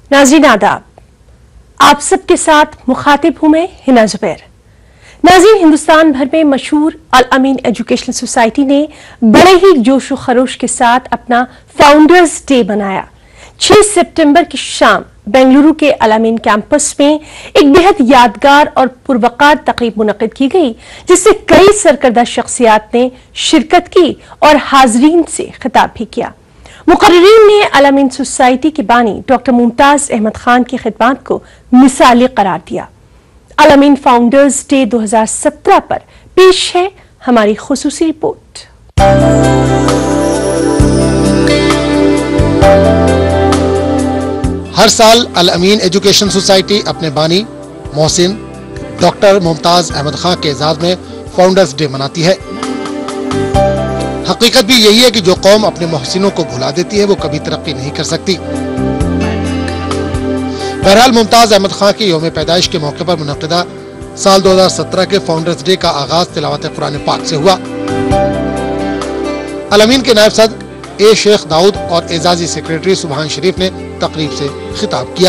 नाज़रीन आदाब, आप सबके साथ मुखातिब हूं मैं हिना जुबैर। नाज़रीन, हिंदुस्तान भर में मशहूर अल अमीन एजुकेशनल सोसाइटी ने बड़े ही जोश व खरोश के साथ अपना फाउंडर्स डे मनाया। 6 सितंबर की शाम बेंगलुरु के अल अमीन कैंपस में एक बेहद यादगार और पुरवकार तकरीब मुनक़िद की गई, जिससे कई सरकर्दा शख्सियात ने शिरकत की और हाजरीन से खिताब भी किया। मुकर्रिरीन ने अल अमीन सोसाइटी के बानी डॉक्टर मुमताज अहमद खान की खिदमत को मिसाली करार दिया। अल अमीन फाउंडर्स डे 2017 पर पेश है हमारी खुसूसी रिपोर्ट। हर साल अल अमीन एजुकेशन सोसाइटी अपने बानी मोहसिन डॉक्टर मुमताज अहमद खान के एजाज में फाउंडर्स डे मनाती है। हकीकत भी यही है कि जो कौम अपने मोहसिनों को भुला देती है वो कभी तरक्की नहीं कर सकती। बहरहाल मुमताज अहमद खान की यौम पैदाइश के मौके पर मुनक़िदा साल 2017 के फाउंडर्स डे का आगाज तिलावत कुरान पाक से हुआ। अल अमीन के नायब सदर ए शेख दाऊद और एजाजी सेक्रेटरी सुभान शरीफ ने तकरीब से खिताब किया।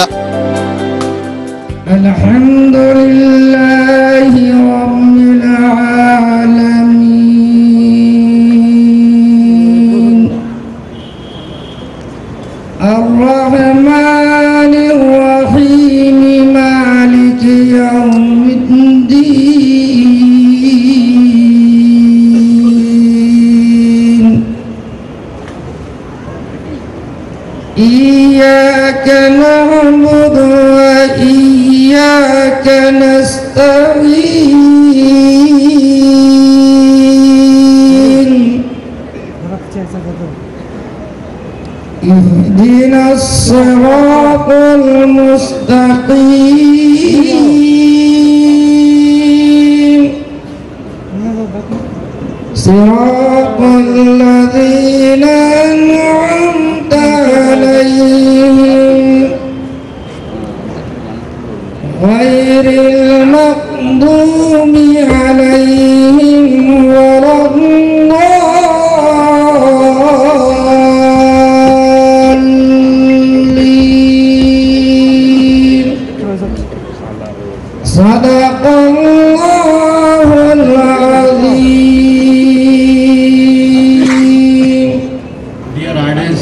अल्हम्दुलिल्लाहि रब्बिल आलमीन अर्रहमानिर रहीम मालिकि यौमिद्दीन इय्याक नअबुदु व इय्याक नस्तईन इहदिनस सिरातल मुस्तक़ीम सिरातल लज़ीना अनअमता गैरिल मग़दूबि अलैहिम वलद्दाल्लीन सदक़ल्लाहुल अज़ीम। Dear audience,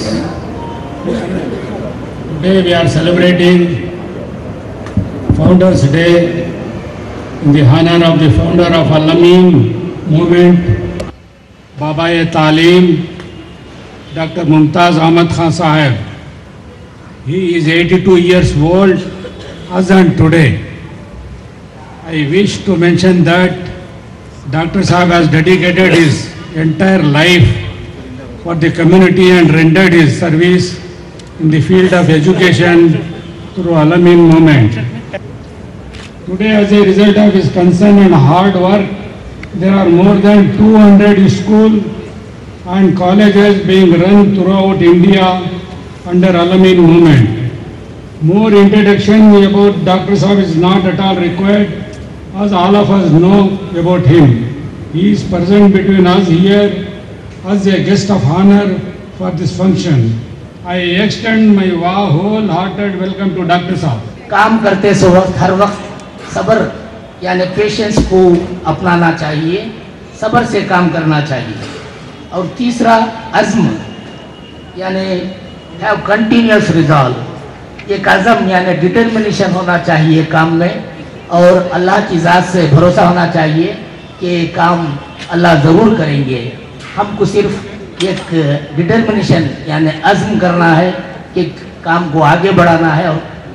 today we are celebrating Founders Day in the honor of the founder of Al Amin movement, Baba-e-Taaleem, Dr. Mumtaz Ahmad Khan Sahib. He is 82 years old as on today. I wish to mention that Dr. Sahib has dedicated his entire life for the community and rendered his service in the field of education through Al Amin movement. Today, as a result of his concern and hard work, there are more than 200 schools and colleges being run throughout India under Al Amin movement. More introduction about Dr. Sahib is not at all required, as all of us know about him. He is present between us here as a guest of honor for this function. I extend my wholehearted welcome to Dr. Sahib. काम करते वक्त हर वक्त सब्र यानी patience को अपनाना चाहिए, सब्र से काम करना चाहिए। और तीसरा अज़्म यानी हैव कंटिन्यूअस रिजॉल्व, एक अज़म यानी डिटर्मिनेशन होना चाहिए काम में, और अल्लाह की ज़ात से भरोसा होना चाहिए कि काम अल्लाह ज़रूर करेंगे। हमको सिर्फ एक डिटर्मिनेशन यानी अज़्म करना है कि काम को आगे बढ़ाना है।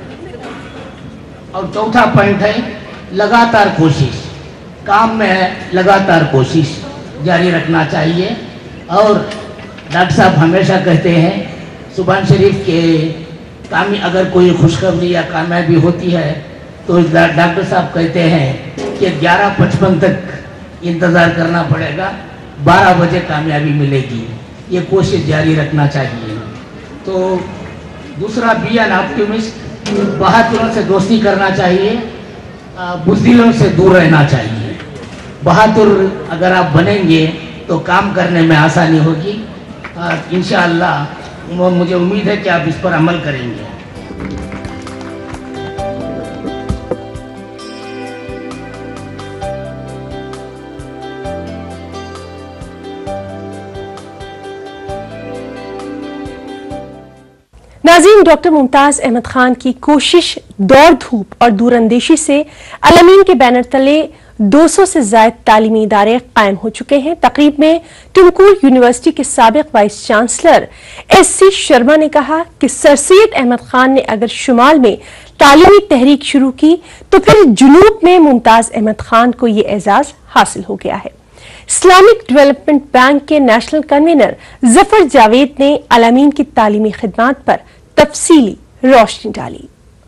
और चौथा पॉइंट है लगातार कोशिश, काम में लगातार कोशिश जारी रखना चाहिए। और डॉक्टर साहब हमेशा कहते हैं सुभान शरीफ के अगर कोई खुशखबरी या कामयाबी होती है तो डॉक्टर साहब कहते हैं कि 11:55 तक इंतज़ार करना पड़ेगा, 12 बजे कामयाबी मिलेगी। ये कोशिश जारी रखना चाहिए। तो दूसरा बी एन ऑप्टिमिस्ट, बहादुरों से दोस्ती करना चाहिए, बुज़दिलों से दूर रहना चाहिए। बहादुर अगर आप बनेंगे तो काम करने में आसानी होगी। इंशाअल्लाह मुझे उम्मीद है कि आप इस पर अमल करेंगे। नाज़रीन, डॉक्टर मुमताज़ अहमद खान की कोशिश, दौड़ धूप और दूरंदेशी से अल-अमीन के बैनर तले 200 से ज्यादा तालीमी इदारे कायम हो चुके हैं। तकरीब में तुमकुर यूनिवर्सिटी के साबिक वाइस चांसलर SC शर्मा ने कहा कि सर सैयद अहमद खान ने अगर शुमाल में तालीमी तहरीक शुरू की तो फिर जुनूब में मुमताज़ अहमद खान को ये एजाज हासिल हो गया है। इस्लामिक डेवलपमेंट बैंक के नेशनल कन्वीनर जफर जावेद ने अल-अमीन की तालीमी खिदमात पर तफसीली रोशनी डाली।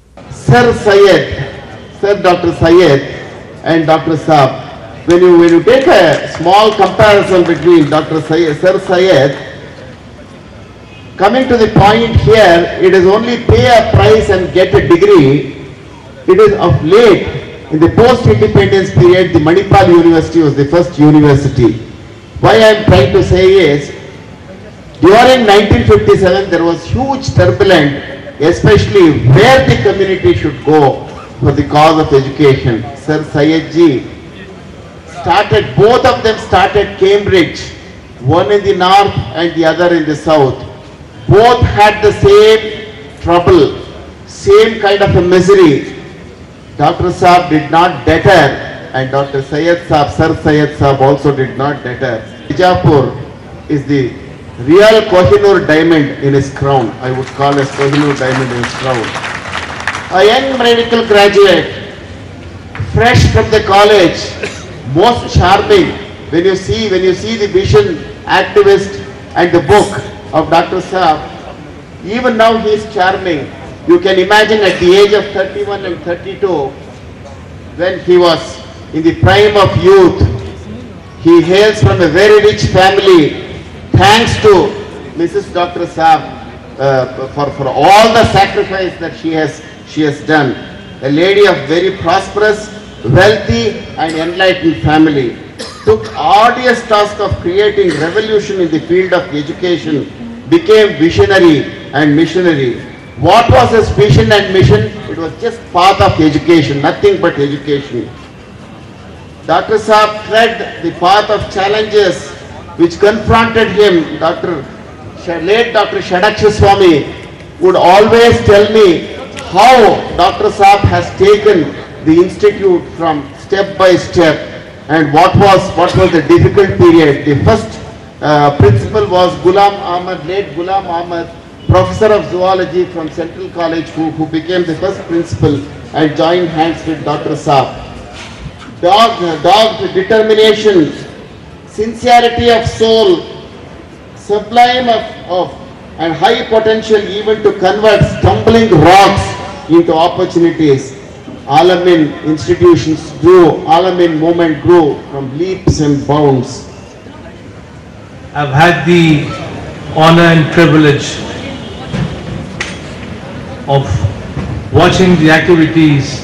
Sir Dr. Syed and Dr. Saab, when you take a small comparison between Dr. Syed, Sir Syed, coming to the point here, it is only pay a price and get a degree. It is of late, in the post-independence period, the Manipal University was the first university. Why I am trying to say is, during 1957, there was huge turbulence, especially where the community should go for the cause of education. Sir Syed ji started, both of them started Cambridge, one in the north and the other in the south. Both had the same trouble, same kind of a misery. Dr. Saab did not deter, and Dr. Syed Saab, Sir Syed Saab also did not deter. Bijapur is the real Kohinoor diamond in his crown. I would call as Kohinoor diamond in his crown. A young medical graduate, fresh from the college, most charming. When you see the vision activist and the book of Dr. Saab, even now he is charming. You can imagine at the age of 31 and 32, when he was in the prime of youth, he hails from a very rich family. Thanks to Mrs. Dr. Saab for all the sacrifice that she has done. A lady of very prosperous, wealthy and enlightened family. Took arduous task of creating revolution in the field of education, became visionary and missionary. What was his vision and mission? It was just path of education, nothing but education. Dr. Saab tread the path of challenges which confronted him. Late Dr. Shadaksha Swami would always tell me how Dr. Saab has taken the institute from step by step and what was the difficult period. The first principal was Ghulam Ahmad, late Ghulam Ahmad, professor of zoology from Central College, who became the first principal and joined hands with Dr. Saab. Dogged determination, sincerity of soul, sublime of and high potential even to convert stumbling rocks into opportunities. Al-Amin institutions grew, Al-Amin movement grew from leaps and bounds. I've had the honor and privilege of watching the activities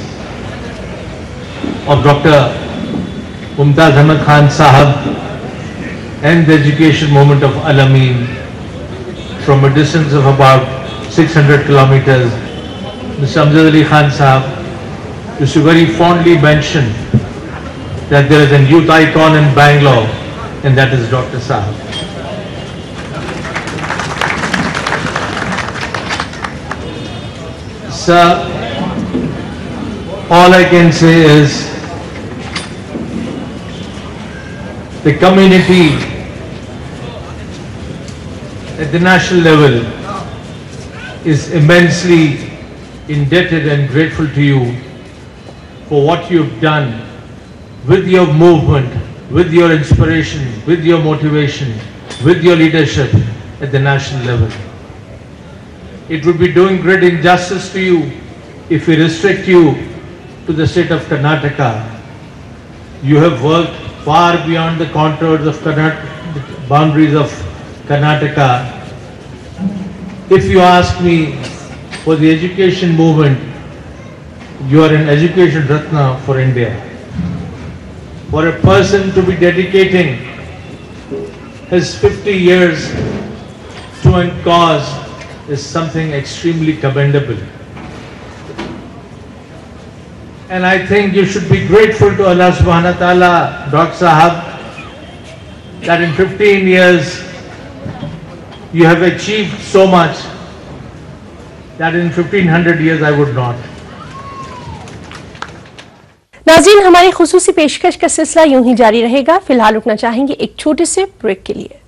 of Dr. Mumtaz Ahmad Khan Sahab and the education movement of Al-Amin from a distance of about 600 kilometers. Mr. Amjad Ali Khan Sahab used to very fondly mention that there is a youth icon in Bangalore, and that is Dr. Sahab. Sir, all I can say is the community at the national level is immensely indebted and grateful to you for what you've done with your movement, with your inspiration, with your motivation, with your leadership at the national level. It would be doing great injustice to you if we restrict you to the state of Karnataka. You have worked far beyond the contours of Karnataka, boundaries of Karnataka. If you ask me, for the education movement, you are an education Ratna for India. For a person to be dedicating his 50 years to a cause is something extremely commendable. And I think you should be grateful to Allah subhanahu wa ta'ala, Dr. Sahab, that in 15 years you have achieved so much that in 1500 years I would not. नाज़रीन, हमारी खुसूसी पेशकश का सिलसिला यूं ही जारी रहेगा। फिलहाल रुकना चाहेंगे एक छोटे से ब्रेक के लिए।